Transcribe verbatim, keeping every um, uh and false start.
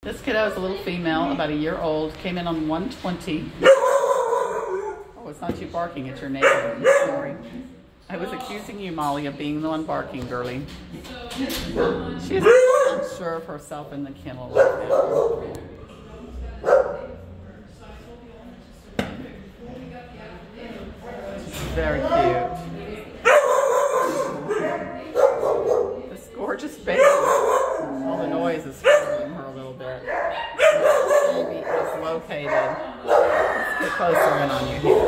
This kiddo is a little female, about a year old, came in on one twenty. Oh, it's not you barking, it's your neighbor. Sorry. I was accusing you, Molly, of being the one barking, girly. She's unsure of herself in the kennel right now. She's very cute. This gorgeous baby. All the noise is scaring her a little bit. This baby is located. Let's get closer in on you here.